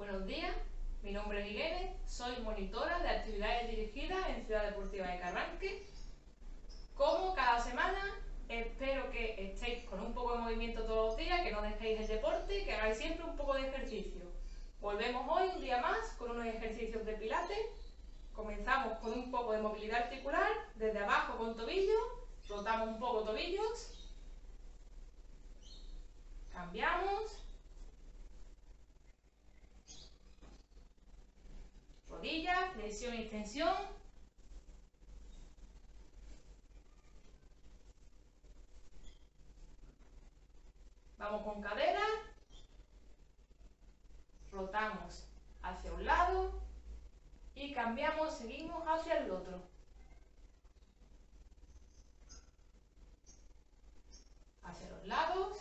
Buenos días, mi nombre es Irene, soy monitora de actividades dirigidas en Ciudad Deportiva de Carranque. Como cada semana, espero que estéis con un poco de movimiento todos los días, que no dejéis el deporte, que hagáis siempre un poco de ejercicio. Volvemos hoy un día más con unos ejercicios de pilates. Comenzamos con un poco de movilidad articular, desde abajo con tobillo, rotamos un poco tobillos, cambiamos, rodillas, flexión y extensión, vamos con cadera, rotamos hacia un lado y cambiamos, seguimos hacia el otro. Hacia los lados.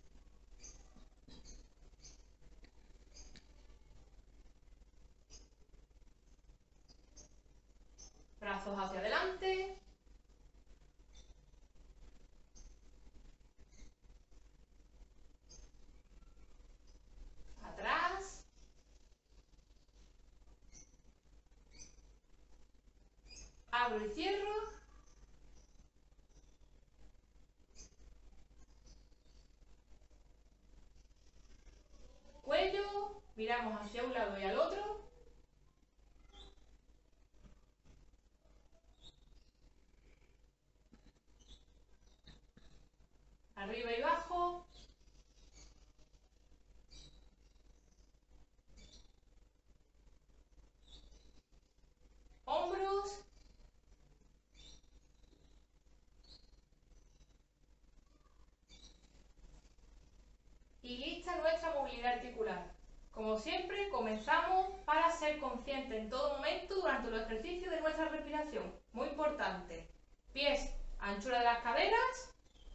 Brazos hacia adelante. Atrás. Abro y cierro. Cuello. Miramos hacia un lado y al otro. Arriba y abajo. Hombros. Y lista nuestra movilidad articular. Como siempre, comenzamos para ser conscientes en todo momento durante los ejercicios de nuestra respiración. Muy importante. Pies, anchura de las caderas.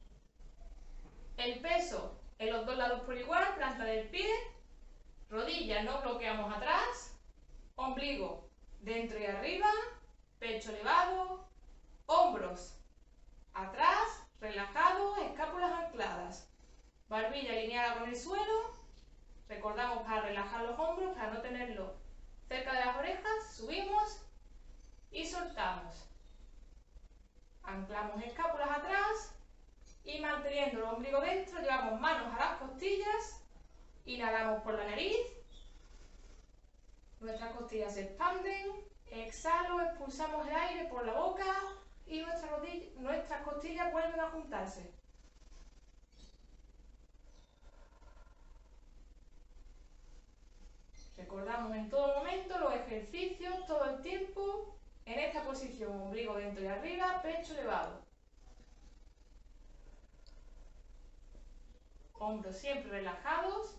El peso en los dos lados por igual, planta del pie. Rodillas, no bloqueamos atrás. Ombligo, dentro y arriba. Pecho elevado. Hombros, atrás, relajados, escápulas ancladas. Barbilla alineada con el suelo. Recordamos para relajar los hombros, para no tenerlos cerca de las orejas. Subimos y soltamos. Anclamos escápulas atrás y manteniendo el ombligo dentro, llevamos manos a las costillas. Inhalamos por la nariz. Nuestras costillas se expanden. Exhalo, expulsamos el aire por la boca y nuestras costillas vuelven a juntarse. Recordamos en todo momento los ejercicios, todo el tiempo, en esta posición, ombligo dentro y arriba, pecho elevado. Hombros siempre relajados.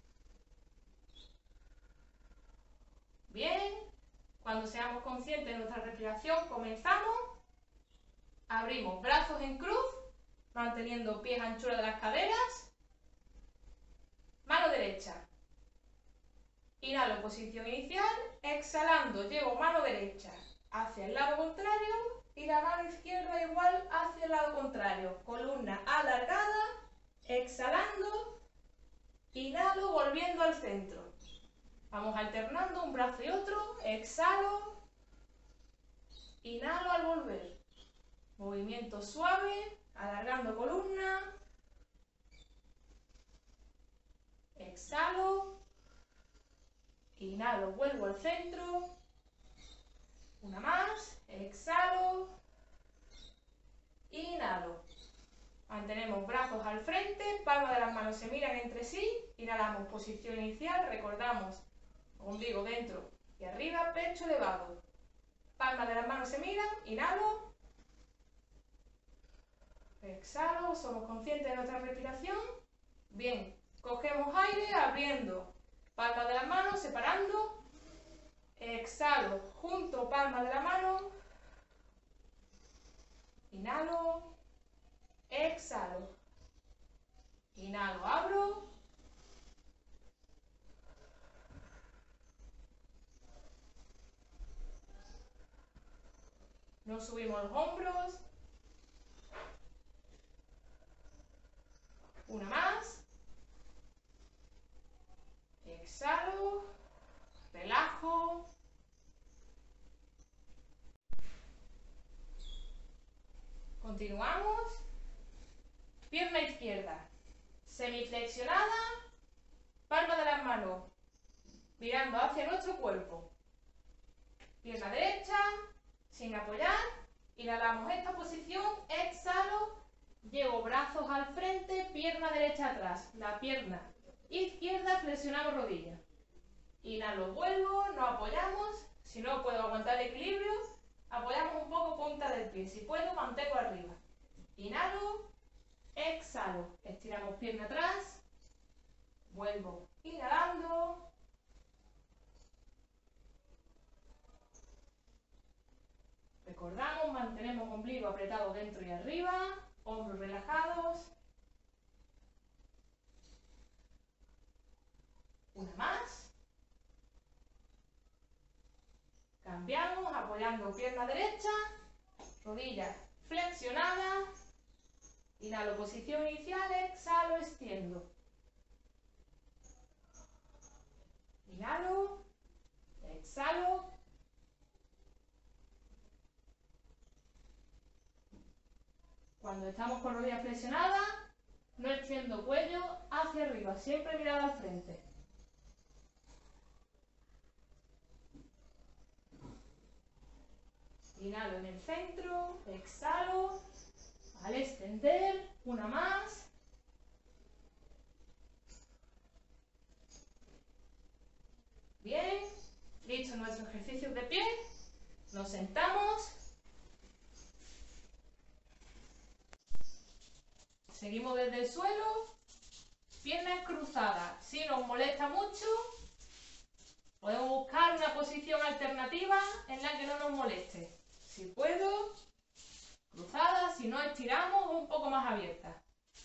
Bien, cuando seamos conscientes de nuestra respiración, comenzamos. Abrimos brazos en cruz, manteniendo pies a anchura de las caderas. Mano derecha. Inhalo, posición inicial. Exhalando, llevo mano derecha hacia el lado contrario y la mano izquierda igual hacia el lado contrario. Columna alargada. Exhalando. Inhalo, volviendo al centro. Vamos alternando un brazo y otro. Exhalo. Inhalo al volver. Movimiento suave, alargando columna. Exhalo. Inhalo, vuelvo al centro. Una más. Exhalo. Inhalo. Mantenemos brazos al frente, palmas de las manos se miran entre sí. Inhalamos, posición inicial. Recordamos, ombligo dentro y arriba, pecho elevado. Palmas de las manos se miran. Inhalo. Exhalo, somos conscientes de nuestra respiración. Bien, cogemos aire abriendo. Palmas de las manos, separando. Exhalo, junto palmas de la mano. Inhalo. Exhalo. Inhalo, abro. Nos subimos los hombros. Una más. Exhalo. Continuamos. Pierna izquierda, semiflexionada, palma de las manos mirando hacia nuestro cuerpo. Pierna derecha, sin apoyar, inhalamos esta posición, exhalo, llevo brazos al frente, pierna derecha atrás, la pierna izquierda, flexionamos rodillas. Inhalo, vuelvo, no apoyamos, si no puedo aguantar el equilibrio, apoyamos un poco punta del pie, si puedo mantengo arriba. Inhalo, exhalo, estiramos pierna atrás, vuelvo, inhalando. Recordamos, mantenemos ombligo apretado dentro y arriba, hombros relajados. Una más. Cambiamos, apoyando pierna derecha, rodilla flexionada. Inhalo, posición inicial, exhalo, extiendo. Inhalo, exhalo. Cuando estamos con rodilla flexionada, no extiendo cuello hacia arriba, siempre mirada al frente. Inhalo en el centro, exhalo, al extender, una más. Bien, listo nuestro ejercicio de pie, nos sentamos. Seguimos desde el suelo, piernas cruzadas. Si nos molesta mucho, podemos buscar una posición alternativa en la que no nos moleste. Si puedo, cruzada, si no estiramos un poco más abierta.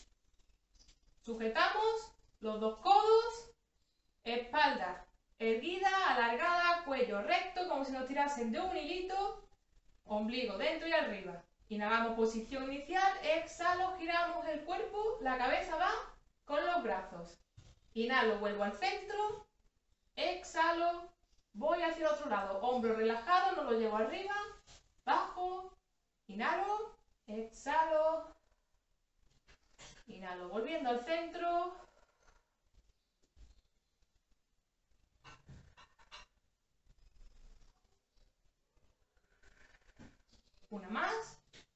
Sujetamos los dos codos, espalda erguida, alargada, cuello recto, como si nos tirasen de un hilito, ombligo dentro y arriba. Inhalamos, posición inicial, exhalo, giramos el cuerpo, la cabeza va con los brazos. Inhalo, vuelvo al centro, exhalo, voy hacia el otro lado, hombro relajado, no lo llevo arriba, bajo, inhalo, exhalo, inhalo, volviendo al centro. Una más.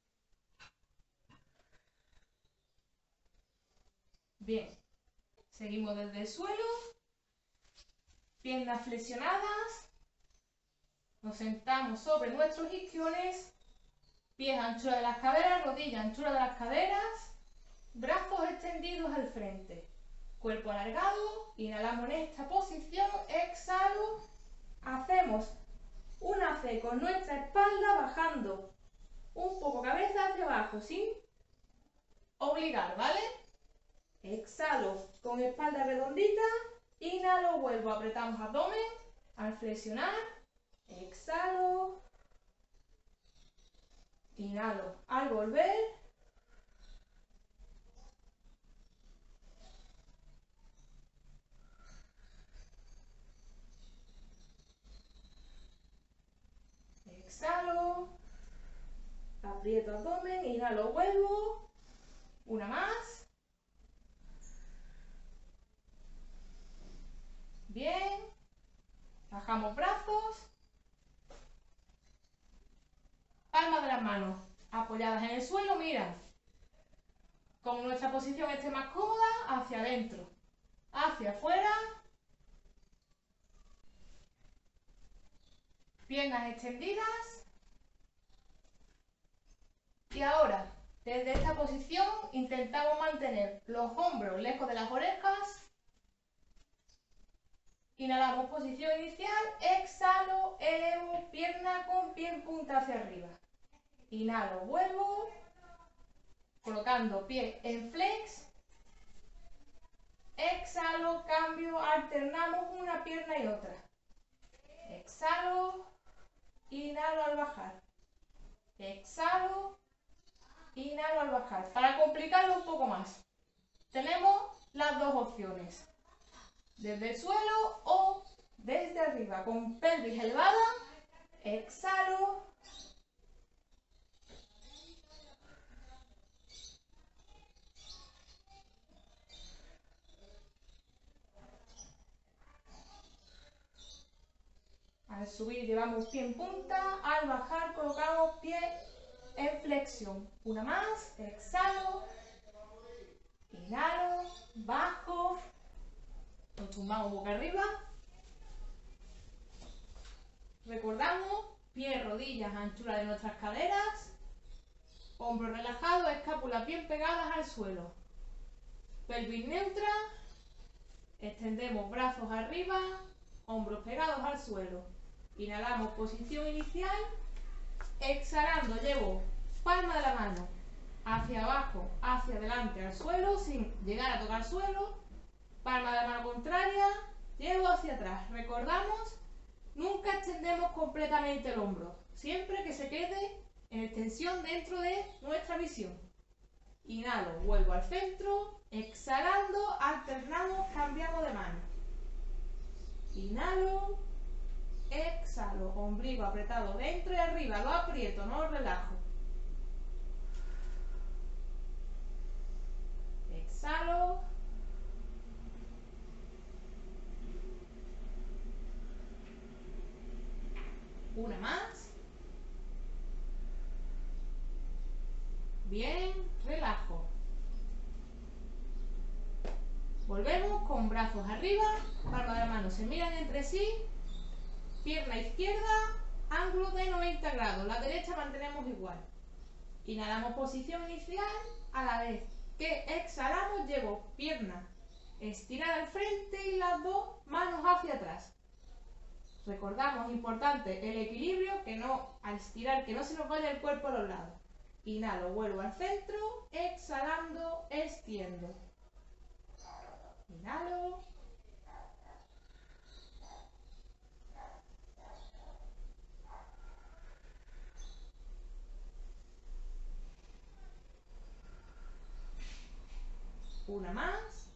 Bien, seguimos desde el suelo, piernas flexionadas, nos sentamos sobre nuestros isquiones, pies anchura de las caderas, rodillas anchura de las caderas, brazos extendidos al frente, cuerpo alargado, inhalamos en esta posición, exhalo, hacemos una C con nuestra espalda bajando un poco cabeza hacia abajo, sin obligar, ¿vale? Exhalo con espalda redondita, inhalo, vuelvo, apretamos abdomen, al flexionar, exhalo, inhalo, al volver, exhalo, aprieto abdomen, inhalo, vuelvo, una más. Bien, bajamos brazos, palmas de las manos apoyadas en el suelo, mira, como nuestra posición esté más cómoda, hacia adentro, hacia afuera, piernas extendidas, y ahora, desde esta posición, intentamos mantener los hombros lejos de las orejas. Inhalamos, posición inicial, exhalo, elevo, pierna con pie en punta hacia arriba. Inhalo, vuelvo, colocando pie en flex. Exhalo, cambio, alternamos una pierna y otra. Exhalo, inhalo al bajar. Exhalo, inhalo al bajar. Para complicarlo un poco más, tenemos las dos opciones. Desde el suelo o desde arriba, con pelvis elevada, exhalo, Al subir llevamos pie en punta, al bajar colocamos pie en flexión. Una más, exhalo, inhalo, bajo, nos tumbamos boca arriba. Recordamos, pies, rodillas, anchura de nuestras caderas, hombros relajados, escápulas bien pegadas al suelo. Pelvis neutra, extendemos brazos arriba, hombros pegados al suelo. Inhalamos, posición inicial. Exhalando, llevo palma de la mano hacia abajo, hacia adelante, al suelo, sin llegar a tocar suelo. Palma de la mano contraria, llevo hacia atrás. Recordamos, nunca extendemos completamente el hombro, siempre que se quede en extensión dentro de nuestra visión. Inhalo, vuelvo al centro, exhalando, alternamos, cambiamos de mano. Inhalo, exhalo, ombligo apretado dentro y arriba, lo aprieto, no lo relajo. Exhalo. Una más. Bien, relajo. Volvemos con brazos arriba, palmas de la mano se miran entre sí, pierna izquierda, ángulo de 90 grados, la derecha mantenemos igual. Inhalamos posición inicial, a la vez que exhalamos llevo pierna estirada al frente y las dos manos hacia atrás. Recordamos, importante, el equilibrio, que no, al estirar, que no se nos vaya el cuerpo a los lados. Inhalo, vuelvo al centro, exhalando, extiendo. Inhalo. Una más.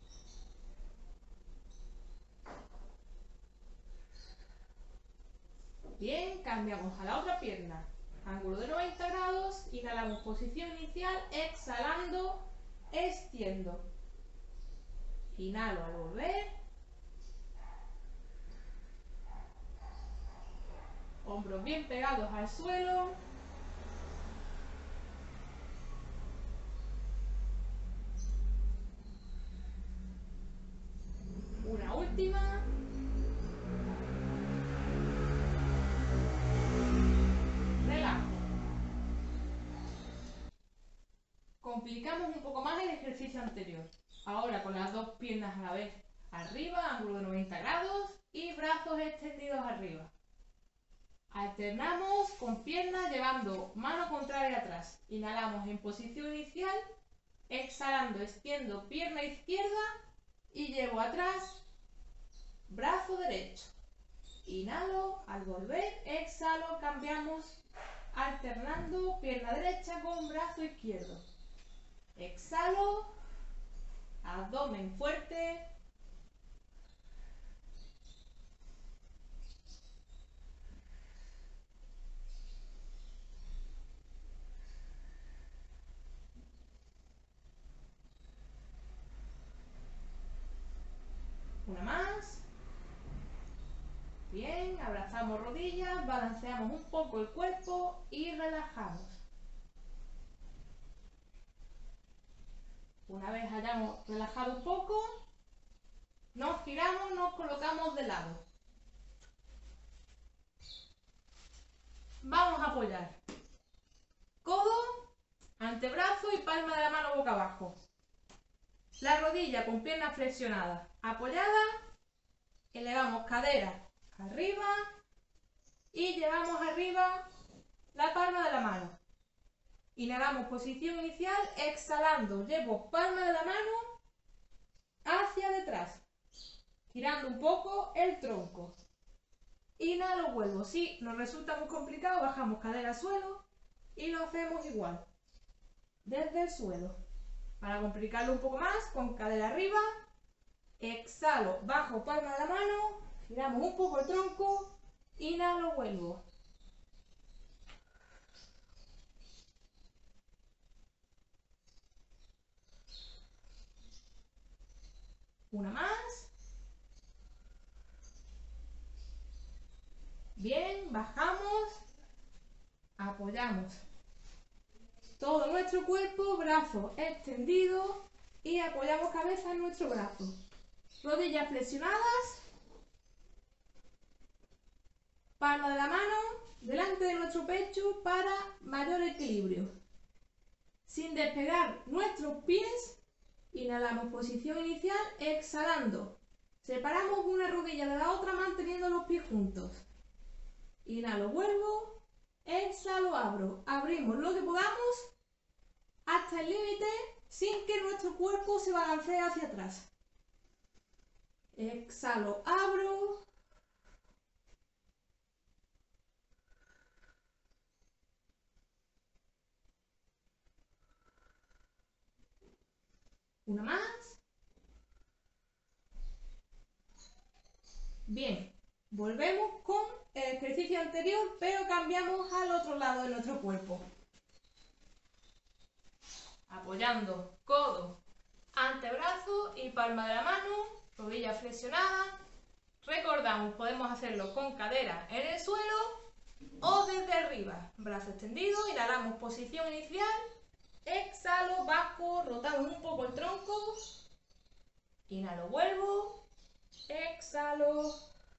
Bien, cambiamos a la otra pierna. Ángulo de 90 grados, inhalamos posición inicial, exhalando, extiendo. Inhalo al volver. Hombros bien pegados al suelo. Una última. Relajo. Complicamos un poco más el ejercicio anterior. Ahora con las dos piernas a la vez. Arriba, ángulo de 90 grados y brazos extendidos arriba. Alternamos con piernas llevando mano contraria atrás. Inhalamos en posición inicial, exhalando, extiendo pierna izquierda y llevo atrás, brazo derecho. Inhalo, al volver, exhalo, cambiamos, alternando pierna derecha con brazo izquierdo. Exhalo, abdomen fuerte. Una más. Bien, abrazamos rodillas, balanceamos un poco el cuerpo y relajamos. Una vez hayamos relajado un poco, nos giramos, nos colocamos de lado. Vamos a apoyar codo, antebrazo y palma de la mano boca abajo. La rodilla con pierna flexionada, apoyada, elevamos cadera arriba y llevamos arriba la palma de la mano. Inhalamos posición inicial, exhalando, llevo palma de la mano hacia detrás, girando un poco el tronco. Inhalo, vuelvo. Si nos resulta muy complicado, bajamos cadera al suelo y lo hacemos igual, desde el suelo. Para complicarlo un poco más, con cadera arriba, exhalo, bajo palma de la mano, giramos un poco el tronco, inhalo, vuelvo. Una más. Bien, Bien, bajamos, apoyamos todo nuestro cuerpo, brazos extendidos y apoyamos cabeza en nuestro brazo. Rodillas flexionadas, palma de la mano delante de nuestro pecho para mayor equilibrio. Sin despegar nuestros pies, inhalamos posición inicial, exhalando. Separamos una rodilla de la otra manteniendo los pies juntos. Inhalo, vuelvo, exhalo, abro. Abrimos lo que podamos hasta el límite sin que nuestro cuerpo se balancee hacia atrás. Exhalo, abro. Una más. Bien, volvemos con el ejercicio anterior, pero cambiamos al otro lado de nuestro cuerpo. Apoyando codo, antebrazo y palma de la mano, rodillas flexionadas. Recordamos, podemos hacerlo con cadera en el suelo o desde arriba. Brazo extendido, inhalamos posición inicial, exhalo, bajo, rotamos un poco el tronco, inhalo, vuelvo, exhalo,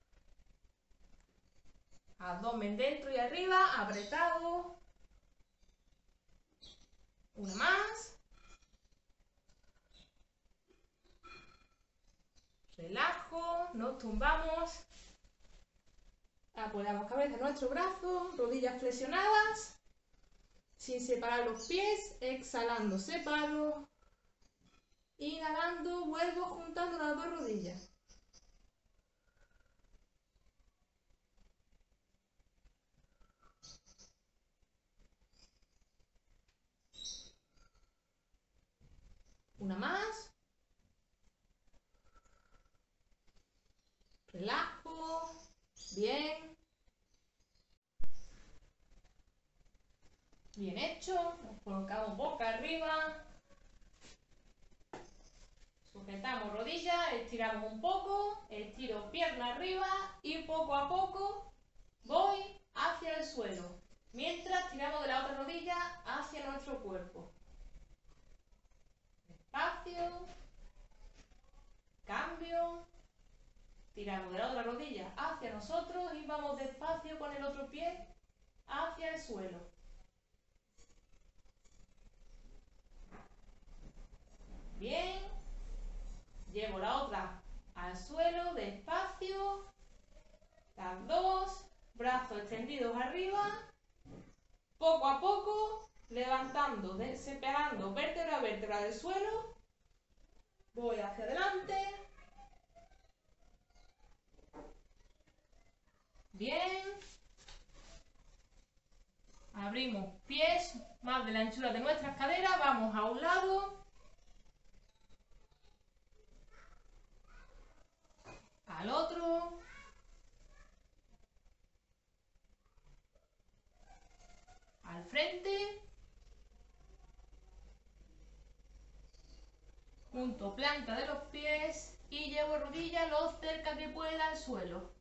abdomen dentro y arriba, apretado, una más, relajo, nos tumbamos, apoyamos cabeza en nuestro brazo, rodillas flexionadas, sin separar los pies, exhalando, separo, inhalando, vuelvo juntando las dos rodillas. Una más. Relajo. Bien. Bien hecho. Nos colocamos boca arriba. Sujetamos rodillas, estiramos un poco, estiro pierna arriba y poco a poco voy hacia el suelo. Mientras tiramos de la otra rodilla hacia nuestro cuerpo. Despacio. Cambio. Tiramos de la otra rodilla hacia nosotros y vamos despacio con el otro pie hacia el suelo. Bien. Llevo la otra al suelo, despacio. Las dos. Brazos extendidos arriba. Poco a poco, levantando, separando vértebra a vértebra del suelo. Voy hacia adelante. Bien. Abrimos pies más de la anchura de nuestras caderas. Vamos a un lado. Al otro. Al frente. Junto planta de los pies y llevo rodillas lo cerca que pueda al suelo.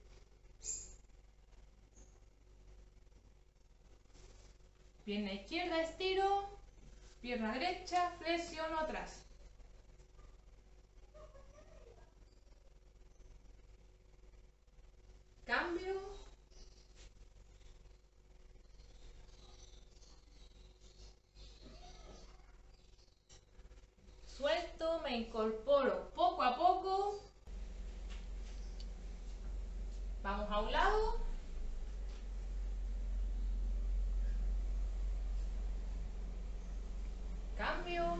Pierna izquierda estiro, pierna derecha flexiono atrás. Cambio. Suelto, me incorporo poco a poco. Vamos a un lado. Cambio.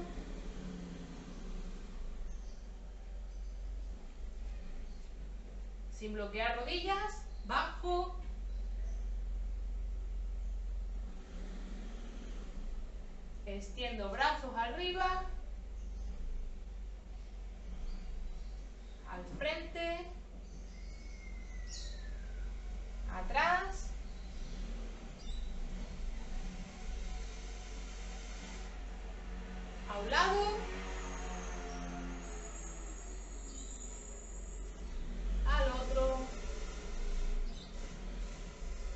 Sin bloquear rodillas, bajo. Extiendo brazos arriba. Al frente. Atrás. A un lado. Al otro.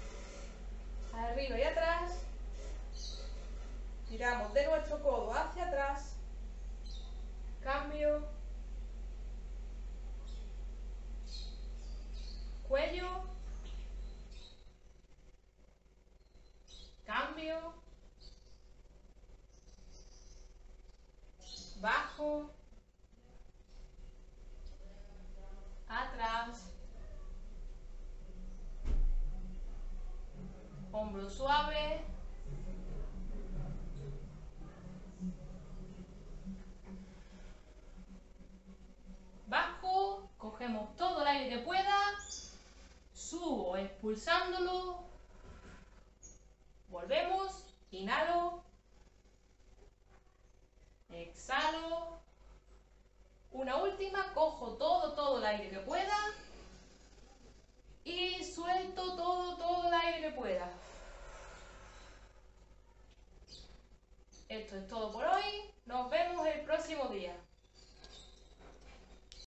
abajo, atrás, hombro suave, bajo, cogemos todo el aire que pueda, subo expulsándolo, volvemos, inhalo, exhalo, una última, cojo todo el aire que pueda y suelto todo el aire que pueda. Esto es todo por hoy, nos vemos el próximo día.